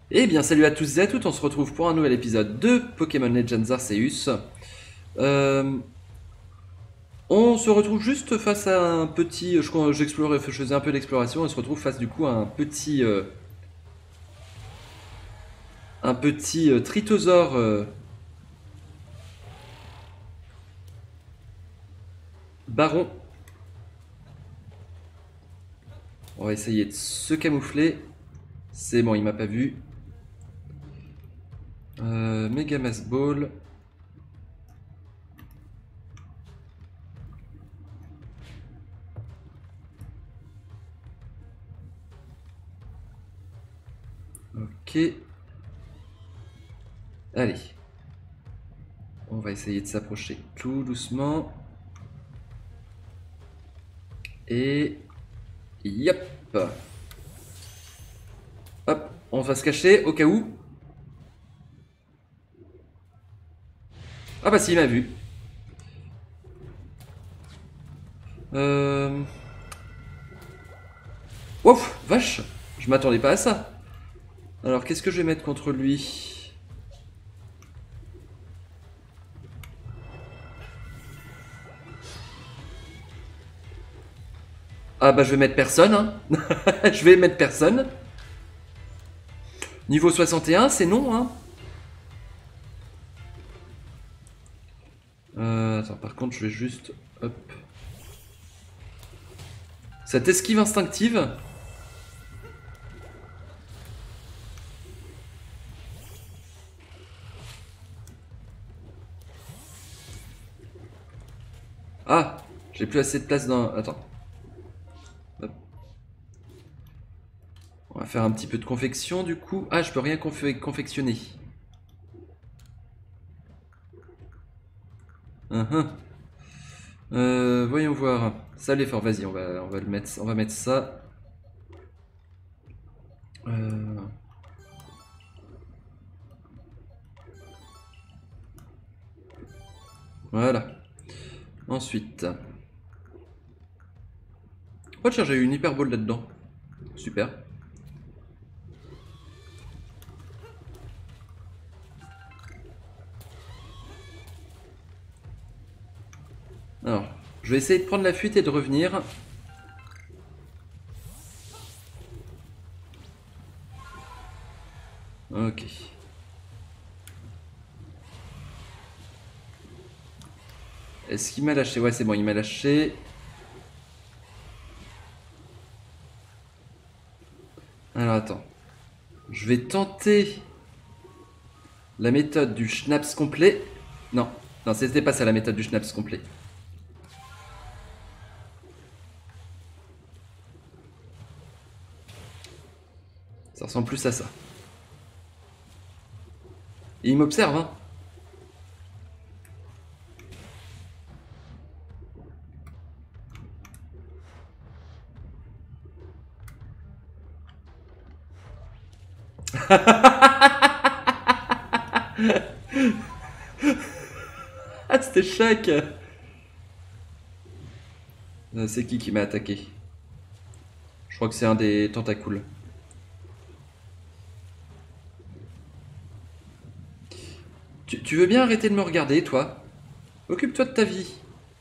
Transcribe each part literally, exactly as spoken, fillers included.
Eh bien, salut à tous et à toutes, on se retrouve pour un nouvel épisode de Pokémon Legends Arceus. Euh, on se retrouve juste face à un petit... Je crois- j'explore, je faisais un peu d'exploration, on se retrouve face du coup à un petit... euh, un petit euh, Trithosaure euh, baron. On va essayer de se camoufler. C'est bon, il m'a pas vu. Euh, Mega Mass Ball. Ok. Allez. On va essayer de s'approcher tout doucement. Et... Yep. Hop, on va se cacher au cas où. Ah bah si, il m'a vu. Euh... Ouf, vache, je m'attendais pas à ça. Alors, qu'est-ce que je vais mettre contre lui? Ah bah je vais mettre personne, hein. Je vais mettre personne. Niveau soixante et un, c'est non, hein. Euh, attends, par contre, je vais juste... Hop. Cette esquive instinctive. Ah, j'ai plus assez de place dans... Attends. Hop. On va faire un petit peu de confection, du coup. Ah, je peux rien confe- confectionner. Uhum. Euh, voyons voir. Ça l'effort, vas-y, on va, on va le mettre, on va mettre ça. Euh, voilà. Ensuite. Oh tiens, j'ai eu une hyper ball là-dedans. Super. Alors, je vais essayer de prendre la fuite et de revenir. Ok. Est-ce qu'il m'a lâché? Ouais, c'est bon, il m'a lâché. Alors attends. Je vais tenter la méthode du schnapps complet. Non, non, c'était pas ça la méthode du schnapps complet. Ça ressemble plus à ça. Et il m'observe, hein. Ah, c'était Shaq. Euh, C'est qui qui m'a attaqué? Je crois que c'est un des tentacules. Tu, tu veux bien arrêter de me regarder, toi? Occupe-toi de ta vie.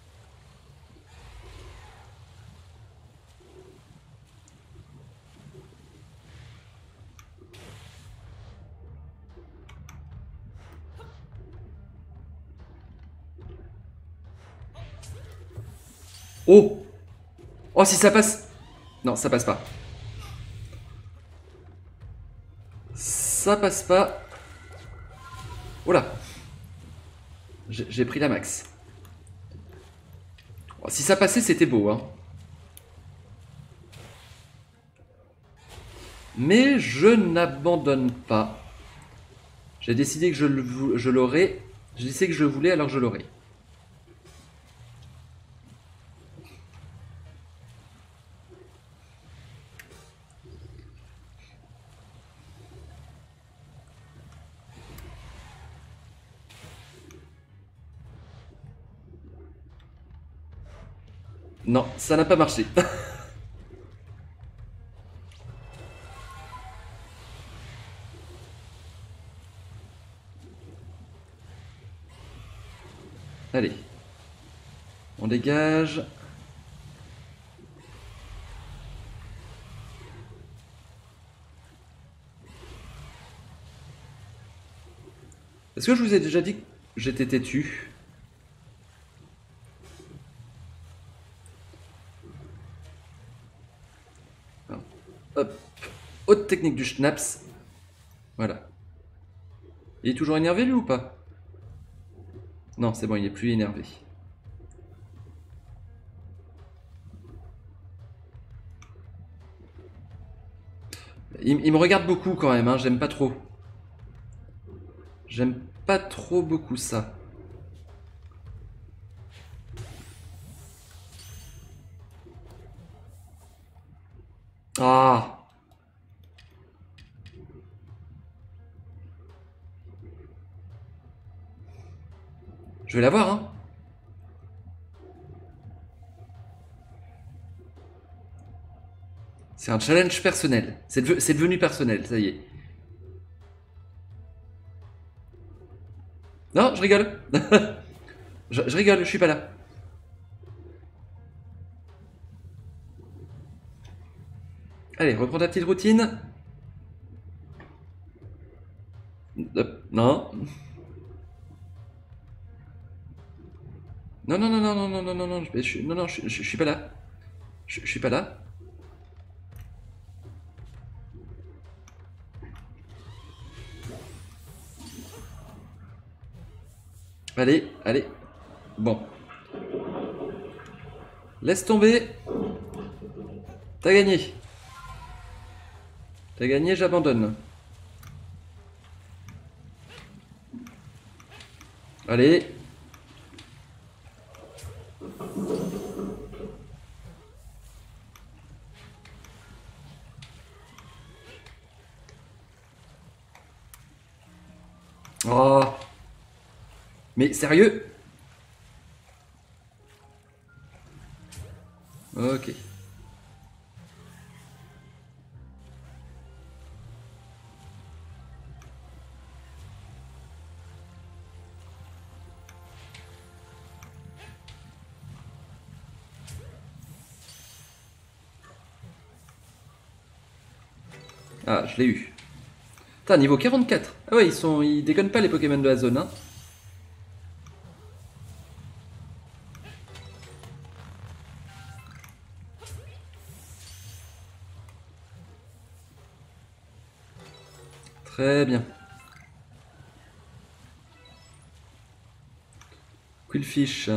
Oh! Oh, si ça passe! Non, ça passe pas. Ça passe pas. Oh là! J'ai j'ai pris la max. Oh, si ça passait, c'était beau, hein. Mais je n'abandonne pas. J'ai décidé que je le vou- je l'aurais. J'ai décidé que je le voulais, alors je l'aurai. Non, ça n'a pas marché. Allez. On dégage. Est-ce que je vous ai déjà dit que j'étais têtu? Alors, hop. Haute technique du Schnaps. Voilà. Il est toujours énervé lui ou pas? Non, c'est bon, il est plus énervé. Il, il me regarde beaucoup quand même, hein, j'aime pas trop. J'aime pas trop beaucoup ça. Ah! Je vais la voir, hein. C'est un challenge personnel. C'est de- c'est devenu personnel, ça y est. Non, je rigole. je, je rigole, je suis pas là. Allez, reprends ta petite routine. Hop, non. Non, non, non, non, non, non, non, non, non, je, je- non, non, je, je- je suis pas là. Je, je suis pas là. Allez, allez. Bon. Laisse tomber. T'as gagné. T'as gagné, j'abandonne. Allez. Oh. Mais sérieux? Ok. Ah, je l'ai eu. Putain, niveau quarante-quatre. Ah ouais, ils sont, ils déconnent pas les Pokémon de la zone, hein. Très bien. Quillfish.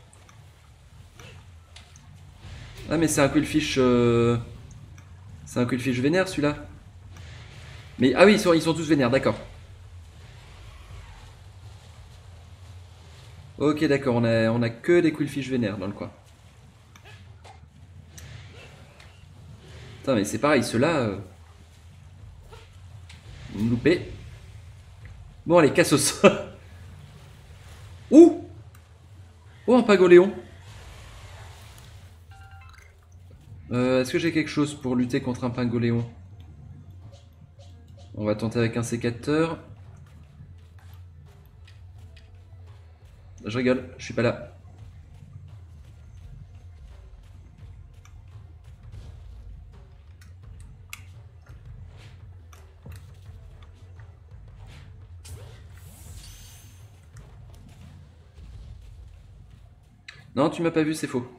Ah mais c'est un Quillfish... Euh... C'est un Quillfish vénère celui-là. Mais ah oui, ils sont, ils sont tous vénères, d'accord. Ok, d'accord, on a, on a que des Quillfish vénères dans le coin. Putain, mais c'est pareil, ceux-là... Euh... Loupé. Bon, allez, Cassos. Ouh! Oh, un Pagoléon. Euh, Est-ce que j'ai quelque chose pour lutter contre un Pingoléon? On va tenter avec un sécateur. Je rigole, je suis pas là. Non, tu m'as pas vu, c'est faux.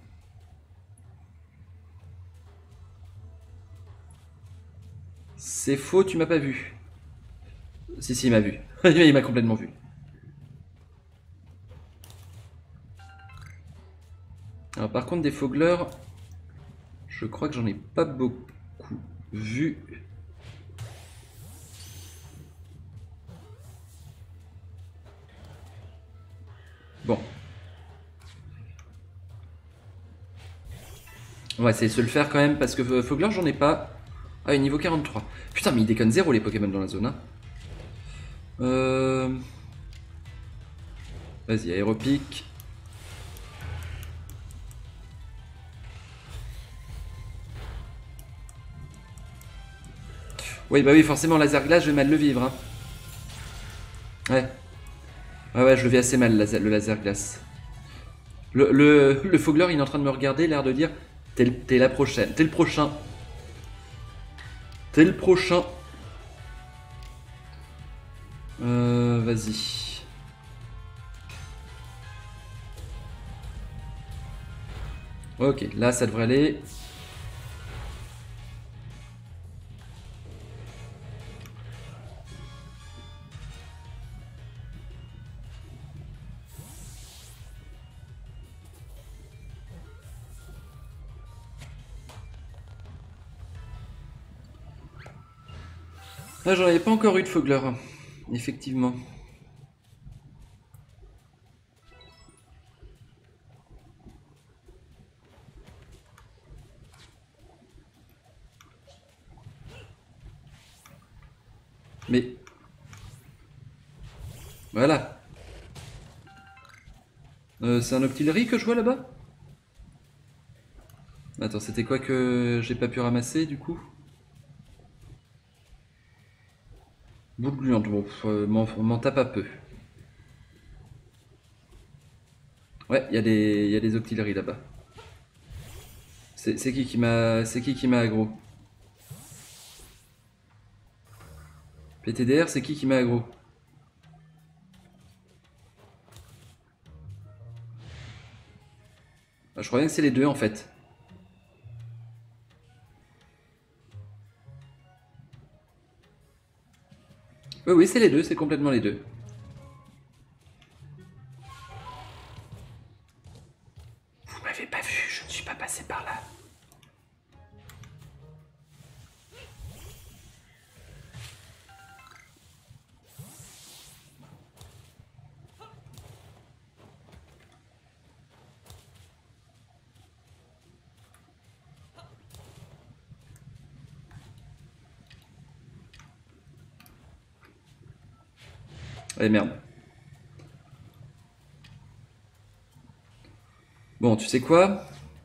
C'est faux, tu m'as pas vu. Si, si, il m'a vu. Il m'a complètement vu. Alors, par contre, des fogleurs, je crois que j'en ai pas beaucoup vu. Bon. On va essayer de se le faire quand même, parce que fogleur, j'en ai pas. Ah, il est niveau quarante-trois. Putain, mais ils déconnent zéro les Pokémon dans la zone. Hein. Euh... Vas-y, aéropique. Oui, bah oui, forcément, laser glace, je vais mal le vivre. Hein. Ouais. Ouais, ouais, je le vis assez mal, le laser glace. Le, le, le Fogler, il est en train de me regarder, l'air de dire t'es t'es la prochaine, t'es le prochain. T'es le prochain. Euh, vas-y. Ok, là ça devrait aller. Ah, j'en avais pas encore eu de Fogler, effectivement. Mais... Voilà. Euh, c'est un Octillery que je vois là-bas? Attends, c'était quoi que j'ai pas pu ramasser du coup? Boule gluante, bon, euh, m'en tape un peu. Ouais, il y a des, il y a des Octillery là-bas. C'est qui qui m'a, c'est qui qui m'a aggro? P T D R, c'est qui qui m'a aggro? Ah, je crois bien que c'est les deux en fait. Oui, oui, c'est les deux, c'est complètement les deux. Vous m'avez pas vu, je ne suis pas passé par là. Eh merde. Bon, tu sais quoi?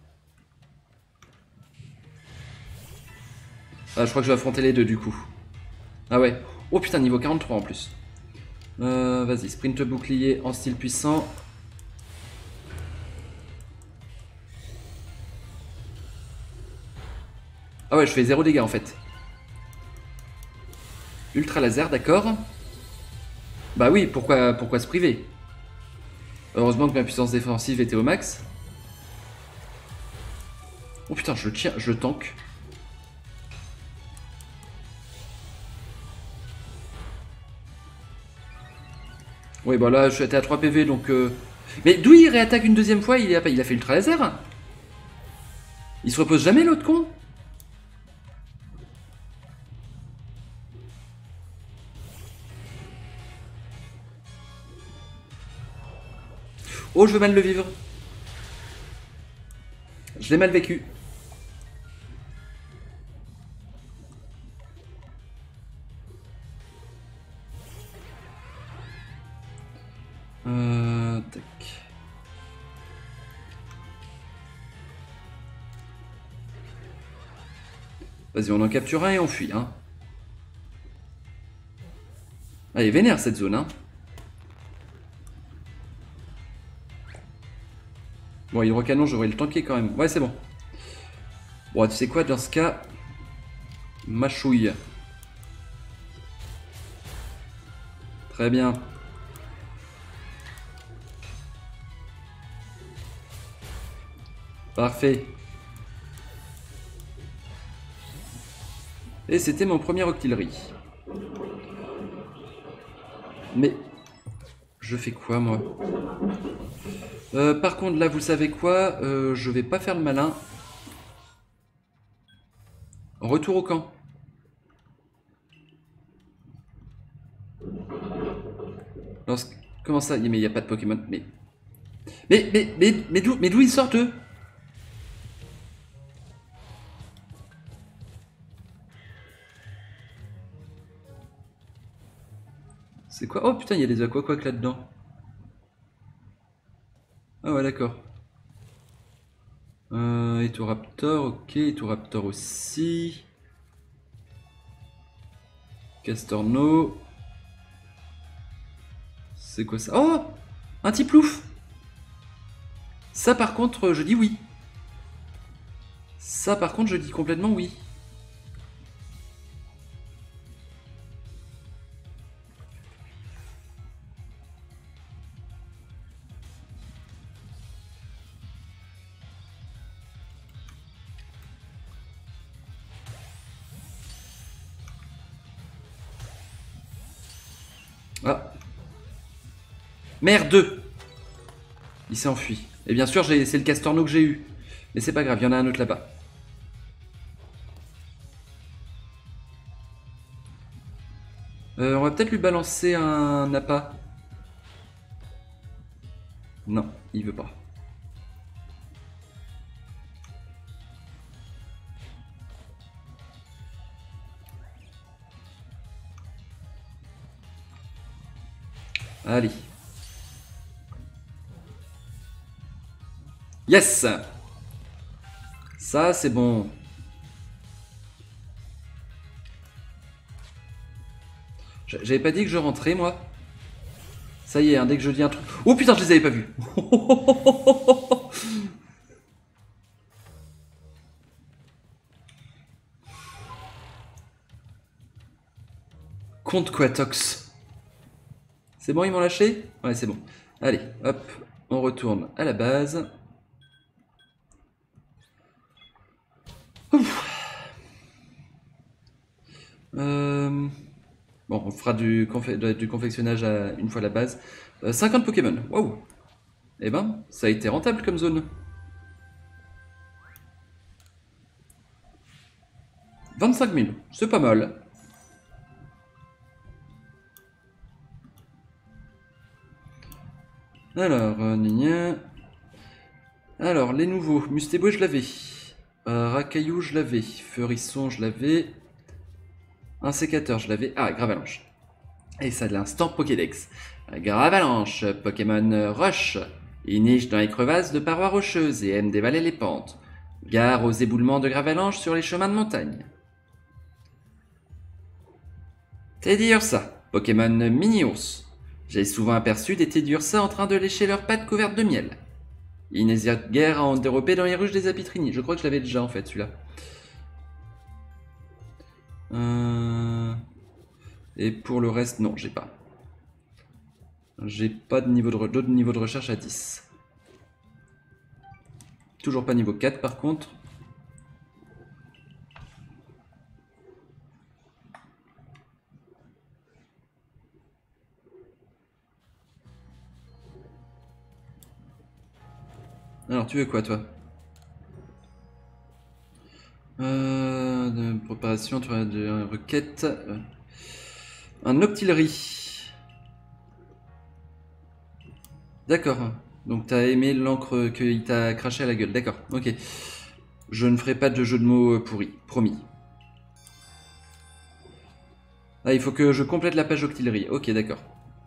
Ah, je crois que je vais affronter les deux du coup. Ah ouais. Oh putain, niveau quarante-trois en plus. Euh, vas-y, sprint bouclier en style puissant. Ah ouais, je fais zéro dégâts en fait. Ultra laser, d'accord. Bah oui, pourquoi, pourquoi se priver? Heureusement que ma puissance défensive était au max. Oh putain, je le tiens, je le tank. Oui, bah là, je suis à trois P V donc. Euh... Mais d'où il réattaque une deuxième fois? Il a, il a fait ultra laser? Il se repose jamais l'autre con? Oh, je veux mal le vivre. Je l'ai mal vécu. Euh, tac. Vas-y, on en capture un et on fuit, hein. Allez, vénère cette zone, hein. Bon, hydrocanon, j'aurais le tanker quand même. Ouais, c'est bon. Bon, tu sais quoi, dans ce cas... Mâchouille. Très bien. Parfait. Et c'était mon premier Octillery. Mais... Je fais quoi, moi? euh, Par contre, là, vous savez quoi? euh, Je vais pas faire le malin. Retour au camp. Lorsque... Comment ça? Mais il n'y a pas de Pokémon. Mais... Mais, mais, mais, mais d'où mais d'où ils sortent, eux? C'est quoi? Oh putain, il y a des aquaquacs là-dedans. Ah ouais, d'accord. Euh, Etoraptor, ok. Etoraptor aussi. Castorno. C'est quoi ça? Oh! Un Tiplouf! Ça par contre, je dis oui. Ça par contre, je dis complètement oui. Ah. Merde! Il s'est enfui. Et bien sûr, c'est le castorno que j'ai eu. Mais c'est pas grave, il y en a un autre là-bas. Euh, on va peut-être lui balancer un appât. Non, il veut pas. Allez. Yes! Ça, c'est bon. J'avais pas dit que je rentrais, moi. Ça y est, hein, dès que je dis un truc... Oh putain, je les avais pas vus. Compte Quatox. C'est bon, ils m'ont lâché? Ouais, c'est bon. Allez, hop, on retourne à la base. Euh... Bon, on fera du, confé du confectionnage à une fois la base. Euh, cinquante Pokémon, waouh! Eh ben, ça a été rentable comme zone. vingt-cinq mille, c'est pas mal. Alors, euh, gna. Alors, les nouveaux. Mustébo, je l'avais. Euh, Racaillou, je l'avais. Feurisson, je l'avais. Un sécateur, je l'avais. Ah, Gravalanche. Et ça de l'instant Pokédex. Gravalanche, Pokémon Roche. Il niche dans les crevasses de parois rocheuses et aime dévaler les pentes. Gare aux éboulements de Gravalanche sur les chemins de montagne. Teddiursa, Pokémon mini-ours. J'ai souvent aperçu des Teddiursa en train de lécher leurs pattes couvertes de miel. Ils n'hésitent guère à en dérober dans les ruches des Apitrini. Je crois que je l'avais déjà en fait celui-là. Euh... Et pour le reste, non, j'ai pas. J'ai pas de niveau de, de niveau de recherche à dix. Toujours pas niveau quatre par contre. Alors, tu veux quoi, toi? euh, de préparation, tu as de requête. Euh, un Octillerie. D'accord. Donc, t'as aimé l'encre qu'il t'a craché à la gueule. D'accord, ok. Je ne ferai pas de jeu de mots pourri, promis. Ah, il faut que je complète la page Octillerie. Ok, d'accord.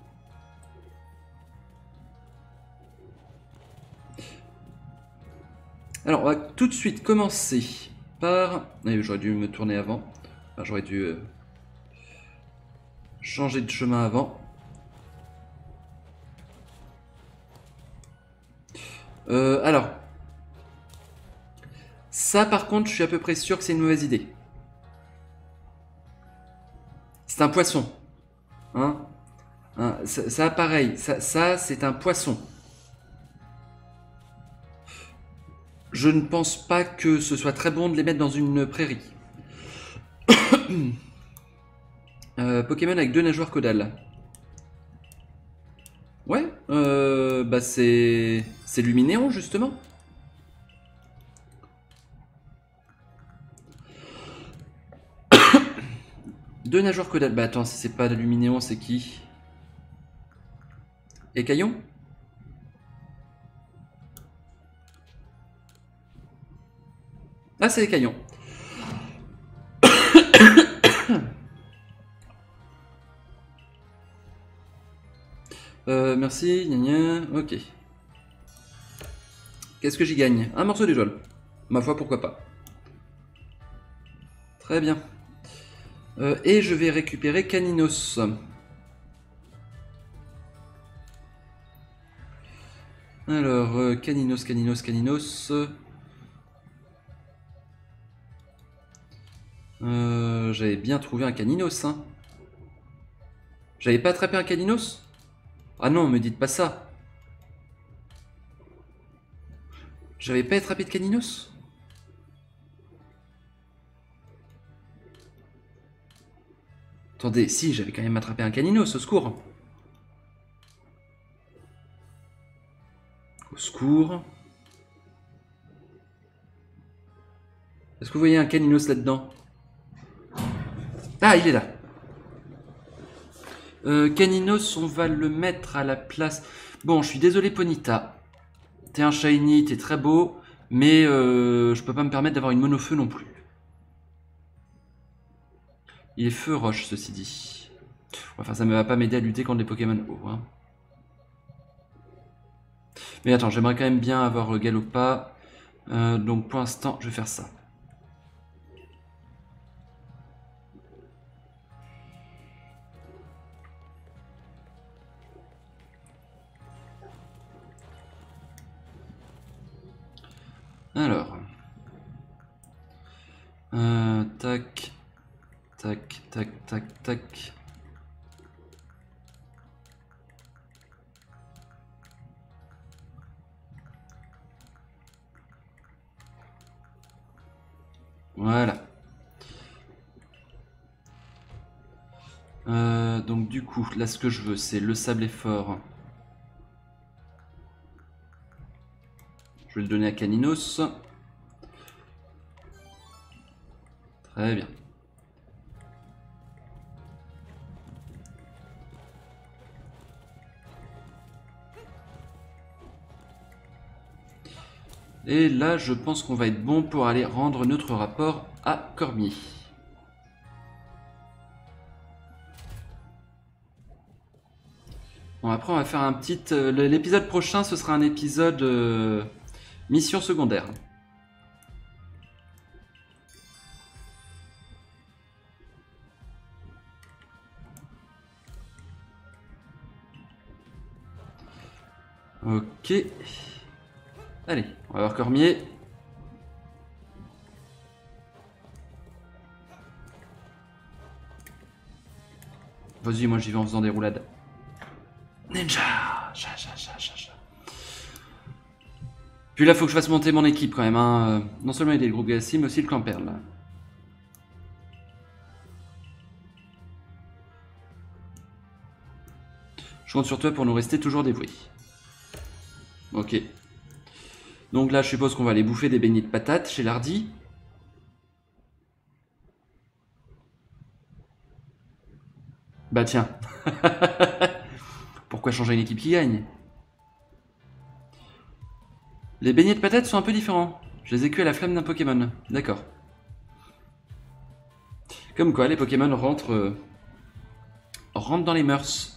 Alors, on va tout de suite commencer par... Ah, j'aurais dû me tourner avant. Enfin, j'aurais dû euh, changer de chemin avant. Euh, alors. Ça, par contre, je suis à peu près sûr que c'est une mauvaise idée. C'est un poisson. Hein, hein ça, ça, pareil. Ça, ça c'est un poisson. Je ne pense pas que ce soit très bon de les mettre dans une prairie. euh, Pokémon avec deux nageoires caudales. Ouais, euh, bah c'est... C'est Luminéon, justement. Deux nageoires caudales. Bah attends, si c'est pas de Luminéon, c'est qui? Écaillon? Ah, c'est Écaillon. euh, merci, gna gna, ok. Qu'est-ce que j'y gagne? Un morceau d'éjole. Ma foi, pourquoi pas. Très bien. Euh, et je vais récupérer Caninos. Alors, euh, Caninos, Caninos, Caninos. Euh, J'avais bien trouvé un Caninos, hein. J'avais pas attrapé un Caninos? Ah non, me dites pas ça. J'avais pas attrapé de Caninos? Attendez, si, j'avais quand même attrapé un Caninos, au secours. Au secours. Est-ce que vous voyez un Caninos là-dedans? Ah, il est là. Euh, Caninos, on va le mettre à la place... Bon, je suis désolé, Ponita. T'es un shiny, t'es très beau, mais euh, je peux pas me permettre d'avoir une monofeu non plus. Il est feu roche, ceci dit. Enfin, ça ne va pas m'aider à lutter contre les Pokémon eau. Hein. Mais attends, j'aimerais quand même bien avoir euh, Galopa. Euh, donc pour l'instant, je vais faire ça. Alors. Euh, tac. Tac, tac, tac, tac. Voilà. Euh, donc du coup, là ce que je veux, c'est le sablé fort. Je vais le donner à Caninos. Très bien. Et là, je pense qu'on va être bon pour aller rendre notre rapport à Cormier. Bon, après, on va faire un petit... Euh, L'épisode prochain, ce sera un épisode euh, mission secondaire. Ok. Allez, on va voir Cormier. Vas-y, moi j'y vais en faisant des roulades. Ninja. Cha, cha, cha, cha, cha. Puis là, faut que je fasse monter mon équipe quand même. Hein. Non seulement il y a le groupe Galaxy, mais aussi le clan Perle. Je compte sur toi pour nous rester toujours dévoués. Ok. Donc là, je suppose qu'on va aller bouffer des beignets de patates chez Lardy. Bah tiens. Pourquoi changer une équipe qui gagne? Les beignets de patates sont un peu différents. Je les ai cuits à la flamme d'un Pokémon. D'accord. Comme quoi, les Pokémon rentrent, euh, rentrent dans les mœurs.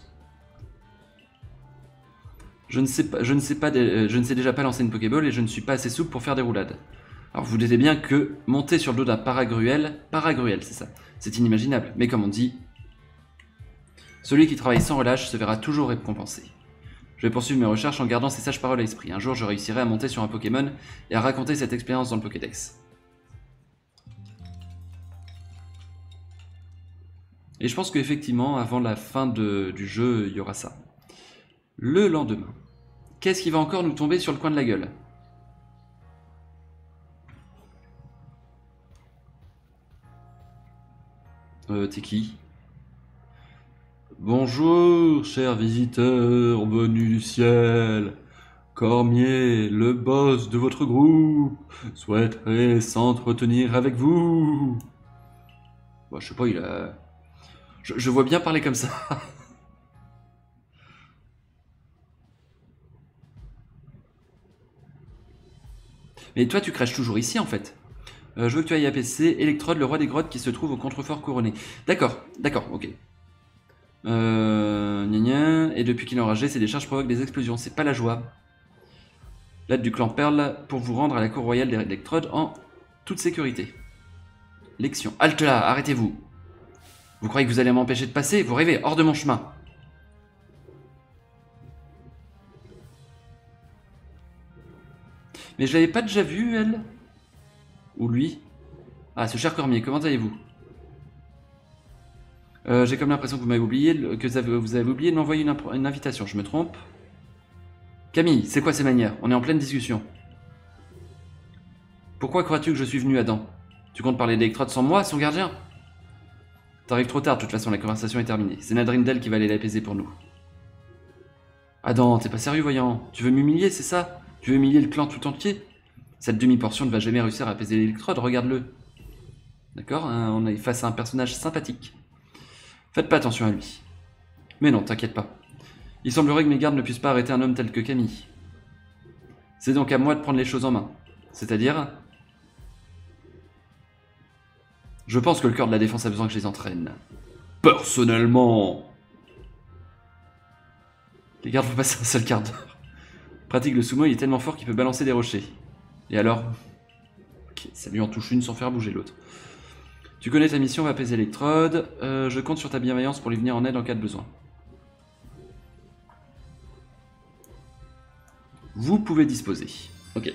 Je ne sais pas, je ne sais pas, euh, je ne sais déjà pas lancer une Pokéball et je ne suis pas assez souple pour faire des roulades. Alors vous doutez bien que monter sur le dos d'un paragruel, paragruel, c'est ça, c'est inimaginable. Mais comme on dit, celui qui travaille sans relâche se verra toujours récompensé. Je vais poursuivre mes recherches en gardant ces sages paroles à l'esprit. Un jour, je réussirai à monter sur un Pokémon et à raconter cette expérience dans le Pokédex. Et je pense qu'effectivement, avant la fin de, du jeu, il y aura ça. Le lendemain. Qu'est-ce qui va encore nous tomber sur le coin de la gueule? Euh, t'es qui? Bonjour, chers visiteurs venus du ciel. Cormier, le boss de votre groupe, souhaiterait s'entretenir avec vous. Bah, je sais pas, il a... Je, je vois bien parler comme ça. Mais toi, tu crèches toujours ici, en fait. Euh, je veux que tu ailles à P C, Electrode, le roi des grottes qui se trouve au contrefort couronné. D'accord, d'accord, ok. Euh... Gna gna. Et depuis qu'il est enragé, ses décharges provoquent des explosions. C'est pas la joie. L'aide du clan Perle pour vous rendre à la cour royale d'Electrode en toute sécurité. Lection. Halte là, arrêtez-vous. Vous croyez que vous allez m'empêcher de passer? Vous rêvez, hors de mon chemin. Mais je l'avais pas déjà vue, elle? Ou lui? Ah, ce cher Cormier, comment allez-vous? euh, J'ai comme l'impression que vous m'avez oublié, que vous avez, vous avez oublié de m'envoyer une, une invitation, je me trompe? Camille, c'est quoi ces manières? On est en pleine discussion. Pourquoi crois-tu que je suis venu, Adam? Tu comptes parler d'Electrode sans moi, son gardien? T'arrives trop tard, de toute façon, la conversation est terminée. C'est Nadrindel qui va aller l'apaiser pour nous. Adam, t'es pas sérieux, voyant? Tu veux m'humilier, c'est ça? Tu veux humilier le clan tout entier? Cette demi-portion ne va jamais réussir à apaiser l'Electrode, regarde-le. D'accord, hein, on est face à un personnage sympathique. Faites pas attention à lui. Mais non, t'inquiète pas. Il semblerait que mes gardes ne puissent pas arrêter un homme tel que Camille. C'est donc à moi de prendre les choses en main. C'est-à-dire... Je pense que le cœur de la défense a besoin que je les entraîne. Personnellement... Les gardes vont passer un seul quart d'heure. Pratique le sumo, il est tellement fort qu'il peut balancer des rochers. Et alors? Ok, ça lui en touche une sans faire bouger l'autre. Tu connais ta mission, va apaiser Electrode. Euh, je compte sur ta bienveillance pour lui venir en aide en cas de besoin. Vous pouvez disposer. Ok.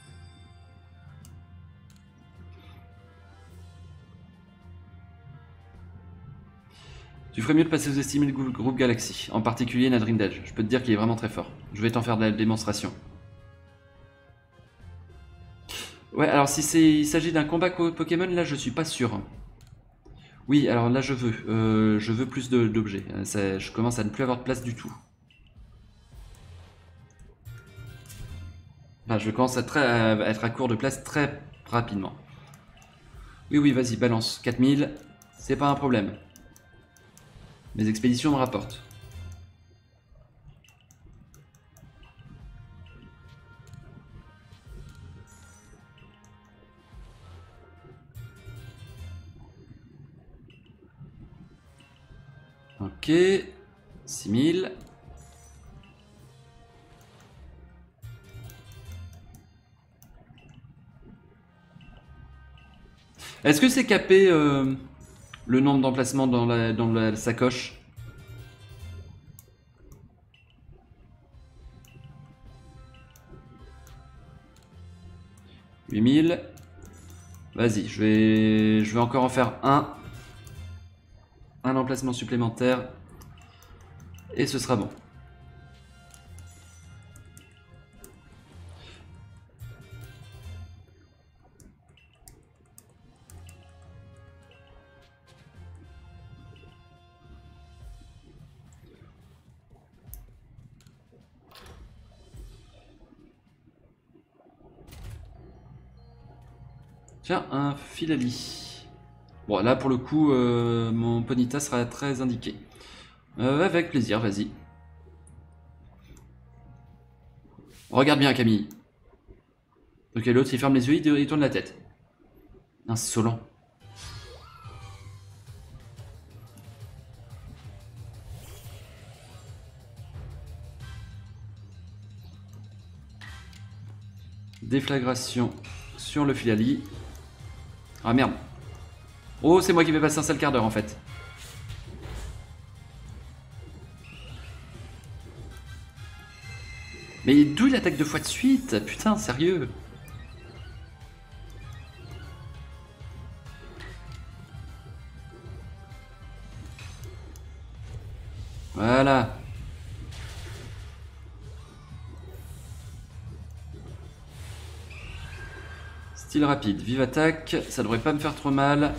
Tu ferais mieux de passer aux estimés du groupe Galaxy, en particulier Nadrindel. Je peux te dire qu'il est vraiment très fort. Je vais t'en faire de la démonstration. Ouais, alors si il s'agit d'un combat Pokémon, là je suis pas sûr. Oui, alors là je veux. Euh, je veux plus d'objets. Je commence à ne plus avoir de place du tout. Enfin, je commence à, très, à être à court de place très rapidement. Oui, oui, vas-y, balance. quatre mille, c'est pas un problème. Mes expéditions me rapportent. Ok, six mille. Est-ce que c'est capé euh, le nombre d'emplacements dans la, dans la sacoche? huit mille. Vas-y, je vais, je vais encore en faire un. Un emplacement supplémentaire. Et ce sera bon. Tiens, un Filali. Bon, là, pour le coup, euh, mon Ponyta sera très indiqué. Euh, avec plaisir, vas-y. Regarde bien, Camille. Ok, l'autre, il ferme les yeux, il tourne la tête. Insolent. Déflagration sur le Filali. Ah merde. Oh, c'est moi qui vais passer un sale quart d'heure en fait. Mais d'où il attaque deux fois de suite? Putain, sérieux? Voilà. Style rapide, vive attaque, ça devrait pas me faire trop mal.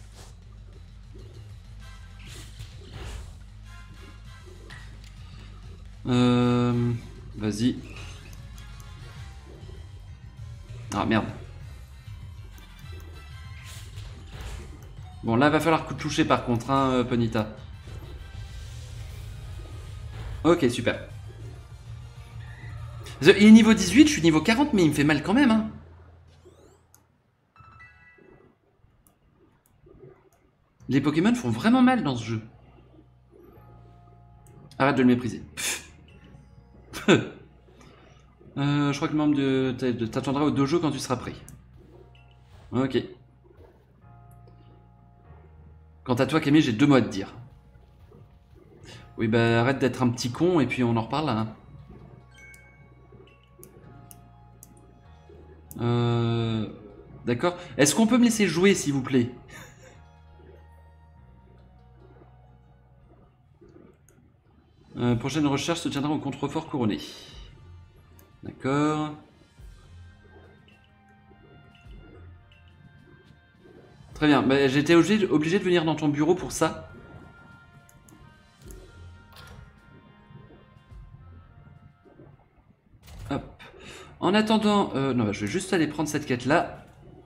Euh... Vas-y. Ah merde. Bon là va falloir toucher par contre, hein, Ponyta. Ok, super. Il est niveau dix-huit, je suis niveau quarante, mais il me fait mal quand même, hein. Les Pokémon font vraiment mal dans ce jeu. Arrête de le mépriser. euh, je crois que le membre de t'attendra au dojo quand tu seras prêt. Ok. Quant à toi, Camille, j'ai deux mots à te dire. Oui, bah arrête d'être un petit con et puis on en reparle là. Euh... D'accord. Est-ce qu'on peut me laisser jouer, s'il vous plaît? euh, Prochaine recherche se tiendra au contrefort couronné. D'accord. Très bien. Bah, j'étais obligé, obligé de venir dans ton bureau pour ça. Hop. En attendant... Euh, non, bah, je vais juste aller prendre cette quête-là.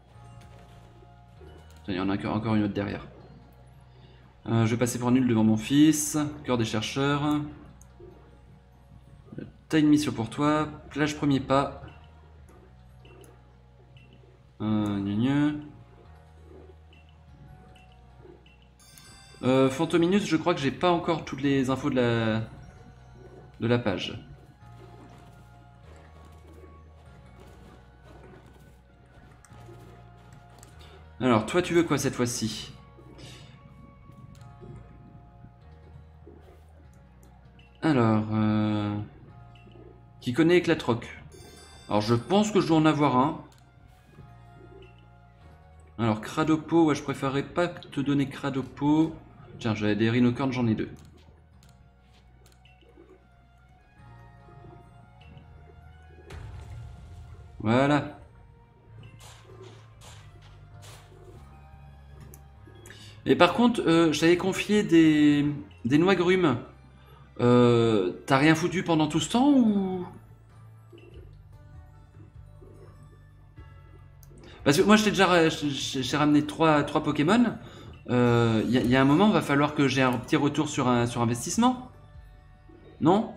Il y en a encore une autre derrière. Euh, je vais passer pour nul devant mon fils. Cœur des chercheurs. T'as une mission pour toi. Plage premier pas. Euh, gna gna. Euh, Phantominus, je crois que j'ai pas encore toutes les infos de la, de la page. Alors, toi, tu veux quoi cette fois-ci? Alors, euh... qui connaît Éclatroc? Alors, je pense que je dois en avoir un. Alors, Cradopo, ouais, je préférerais pas te donner Cradopo. Tiens, j'avais des rhinocornes, j'en ai deux. Voilà. Et par contre, euh, je t'avais confié des, des noix grumes. Euh, T'as rien foutu pendant tout ce temps ou... Parce que moi, je t'ai déjà j'ai ramené trois, trois Pokémon. Il euh, y, y a un moment, il va falloir que j'ai un petit retour sur, un, sur investissement. Non?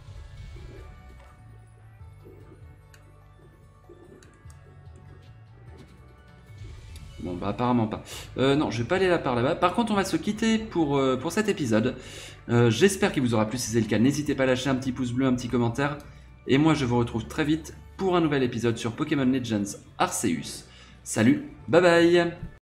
Bon, bah apparemment pas. Euh, non, je vais pas aller là par là-bas. Par contre, on va se quitter pour, euh, pour cet épisode. Euh, J'espère qu'il vous aura plu. Si c'est le cas, n'hésitez pas à lâcher un petit pouce bleu, un petit commentaire. Et moi, je vous retrouve très vite pour un nouvel épisode sur Pokémon Legends Arceus. Salut, bye bye!